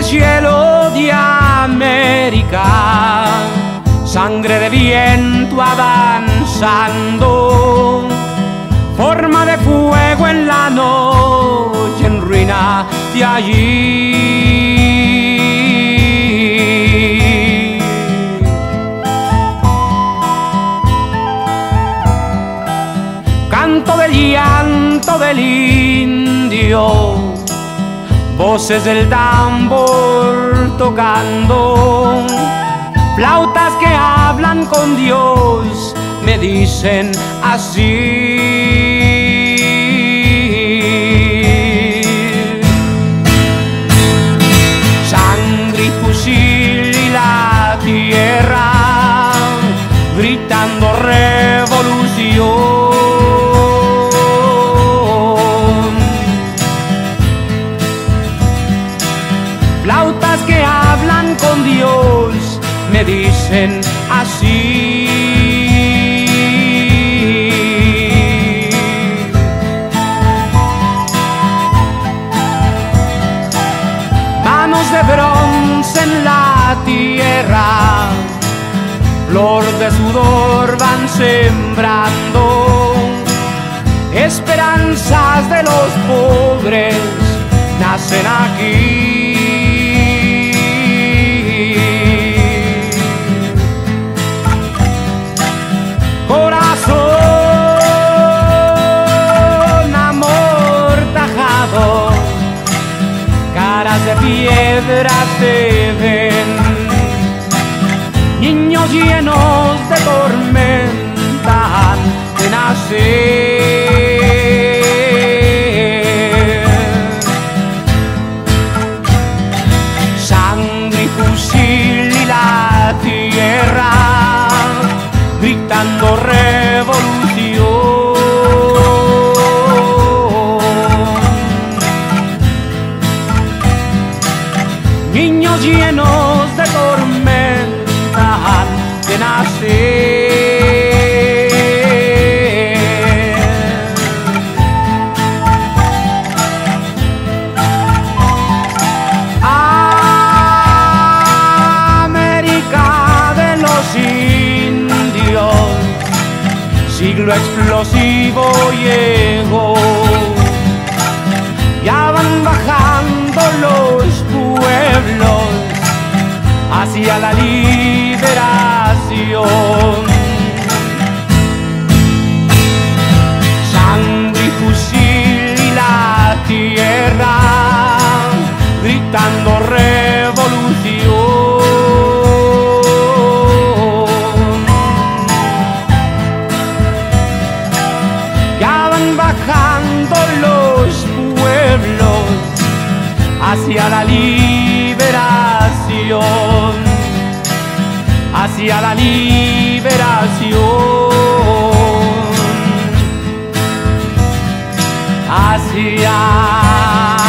cielo de América, sangre de viento avanzando, forma de fuego en la noche, en ruina de allí. Canto del llanto del indio, voces del tambor tocando, flautas que hablan con Dios, me dicen así. Sangre y fusil y la tierra, gritando revolución. Flautas que hablan con Dios, me dicen así. Manos de bronce en la tierra, flor de sudor van sembrando, esperanzas de los pobres nacen aquí. Corazón amortajado, caras de piedra se ven, niños llenos de tormenta de nacer. Sangre y fusil y la tierra, gritando revolución. Niños llenos de tormenta de nacer. América de los indios, siglo explosivo llegó, ya van bajando los pueblos hacia la liberación. Sangre y fusil y la tierra, gritando revolución. Bajando los pueblos hacia la liberación, hacia la liberación, hacia